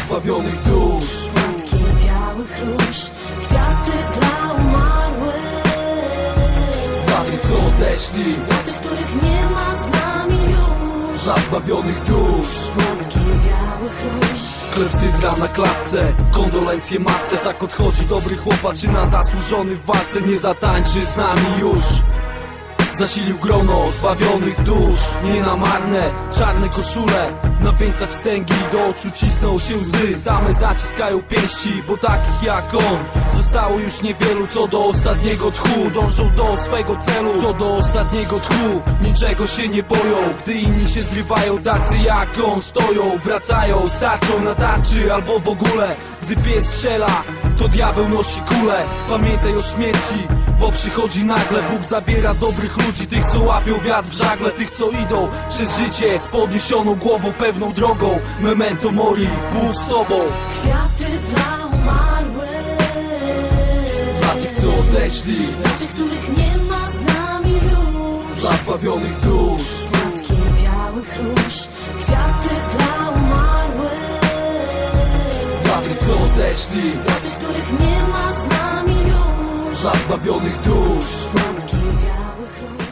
zbawionych dusz. Płatki białych róż, kwiaty dla umarłych, Dla tych, co odeszli, dla tych, których nie ma z nami już. dla zbawionych dusz. Płatki białych róż. Klepsydra na klatce, kondolencje matce. Tak odchodzi dobry chłopaczyna, zasłużony w walce. Nie zatańczy z nami już. Zasilił grono zbawionych dusz, nie na marne. Czarne koszule, na wieńcach wstęgi, do oczu cisną się łzy. Same zaciskają pięści, bo takich jak on zostało już niewielu. Co do ostatniego tchu, dążą do swego celu. Co do ostatniego tchu, niczego się nie boją. Gdy inni się zrywają, tacy jak on stoją. Wracają, starczą na tarczy albo w ogóle. Gdy pies strzela, to diabeł nosi kulę. Pamiętaj o śmierci, bo przychodzi nagle. Bóg zabiera dobrych ludzi, tych co łapią wiatr w żagle. Tych co idą przez życie z podniesioną głową, pewną drogą. Memento mori, Bóg z tobą. Kwiaty dla umarłych, Dla tych co odeszli, dla tych, których nie ma z nami już. dla zbawionych dusz. Płatki białych róż, kwiaty dla umarłych, Dla tych co odeszli, dla tych, których nie ma z nami już. dla zbawionych dusz. Płatki białych róż.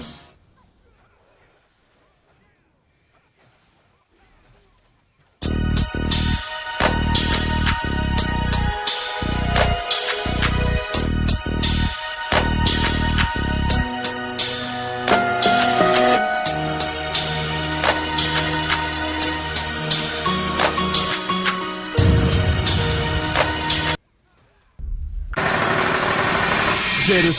Zero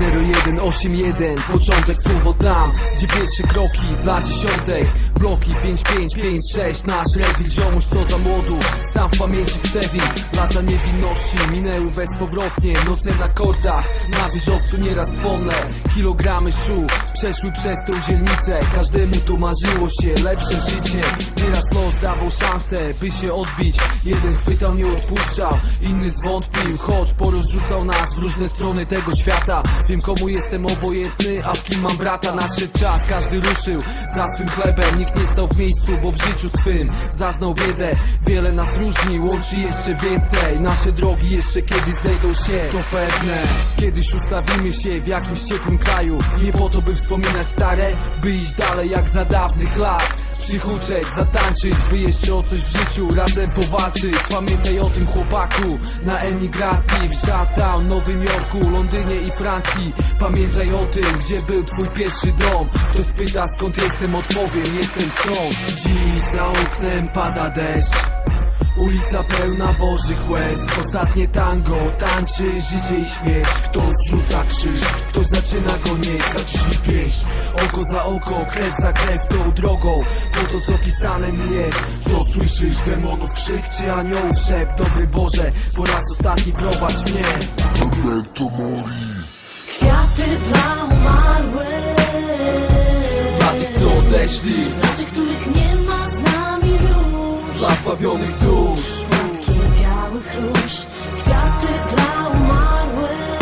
70181, początek słowo tam, gdzie pierwsze kroki dla dziesiątek. Bloki 5556, nasz rewil, ziomuś co za młodu, sam w pamięci przewin. Lata niewinności minęły bezpowrotnie, noce na kortach, na wieżowcu nieraz wspomnę. Kilogramy sił przeszły przez tą dzielnicę, każdemu to marzyło się lepsze życie. Nieraz los dawał szansę, by się odbić. Jeden chwytał, nie odpuszczał, inny zwątpił, choć porozrzucał nas w różne strony tego świata. Wiem komu jestem obojętny, a w kim mam brata. Nadszedł czas, każdy ruszył za swym chlebem. Nikt nie stał w miejscu, bo w życiu swym zaznał biedę. Wiele nas różni, łączy jeszcze więcej. Nasze drogi jeszcze kiedyś zejdą się, to pewne. Kiedyś ustawimy się w jakimś ciepłym kraju. Nie po to, by wspominać stare, by iść dalej jak za dawnych lat. Przyhuczeć, zatańczyć, by jeszcze o coś w życiu razem powalczyć. Pamiętaj o tym chłopaku na emigracji, w Shutdown, Nowym Jorku, Londynie i Francji. Pamiętaj o tym, gdzie był twój pierwszy dom. Ktoś spyta skąd jestem, odpowiem, jestem stąd. Dziś za oknem pada deszcz, ulica pełna bożych łez. Ostatnie tango, tańczy życie i śmierć. Kto zrzuca krzyż, kto zaczyna go nieść. Zaciśnij pięść, oko za oko, krew za krew tą drogą. Po to co pisane mi jest. Co słyszysz, demonów krzyk czy aniołów szept? Dobry Boże, po raz ostatni prowadź mnie. Memento mori. Kwiaty dla umarłych, Dla tych co odeszli, dla tych, których nie ma z nami już. dla zbawionych dusz. Płatki białych róż, kwiaty dla umarłych,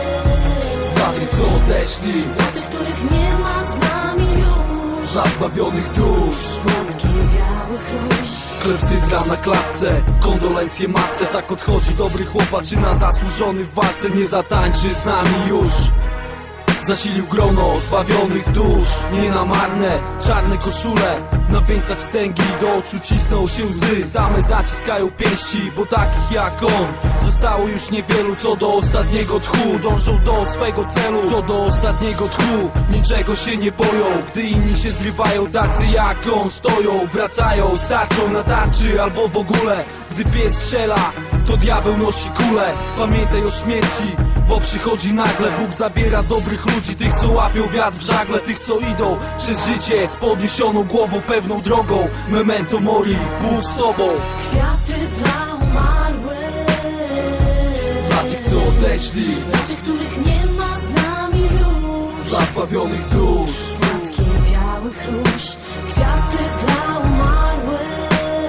Dla tych co odeszli, dla tych, których nie ma z nami już. dla zbawionych dusz. Płatki białych róż. Klepsydra na klatce, kondolencje matce. Tak odchodzi dobry chłopaczyna, zasłużony w walce. Nie zatańczy z nami już. Zasilił grono zbawionych dusz, nie na marne. Czarne koszule, na wieńcach wstęgi, do oczu cisną się łzy. Same zaciskają pięści, bo takich jak on zostało już niewielu. Co do ostatniego tchu, dążą do swego celu. Co do ostatniego tchu, niczego się nie boją. Gdy inni się zrywają, tacy jak on stoją. Wracają, starczą na tarczy albo w ogóle. Gdy pies strzela, to diabeł nosi kulę. Pamiętaj o śmierci, bo przychodzi nagle. Bóg zabiera dobrych ludzi, tych co łapią wiatr w żagle. Tych co idą przez życie z podniesioną głową, pewną drogą. Memento mori, Bóg z tobą. Kwiaty dla umarłych, Dla tych co odeszli, dla tych, których nie ma z nami już. dla zbawionych dusz. Płatki białych róż, kwiaty dla umarłych,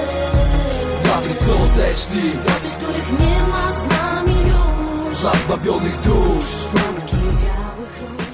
Dla tych co odeszli, dla tych, których nie ma z nami już. dla zbawionych dusz. Płatki białych róż.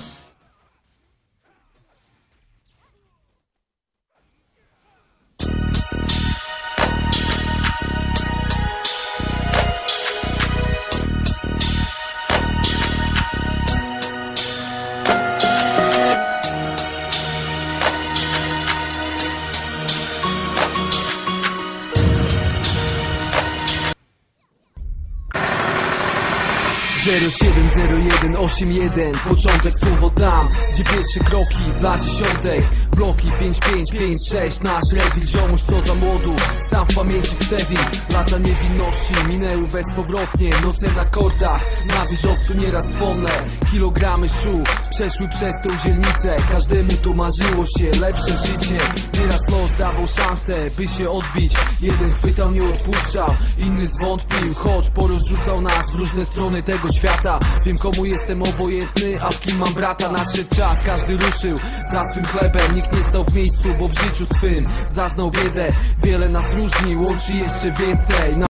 070181. Początek słowo tam, gdzie pierwsze kroki dla dziesiątek. Bloki 5556, nasz rewil. Ziomuś co za młodu, sam w pamięci przewin. Lata niewinności minęły bezpowrotnie. Noce na kordach, na wieżowcu nieraz wspomnę. Kilogramy szu przeszły przez tą dzielnicę. Każdemu tu marzyło się lepsze życie. Nieraz los dawał szansę, by się odbić. Jeden chwytał, nie odpuszczał, inny zwątpił. Choć porozrzucał nas w różne strony tego świata. Wiem komu jestem obojętny, a w kim mam brata. Nadszedł czas, każdy ruszył za swym chlebem. Nikt nie stał w miejscu, bo w życiu swym zaznał biedę. Wiele nas różni, łączy jeszcze więcej.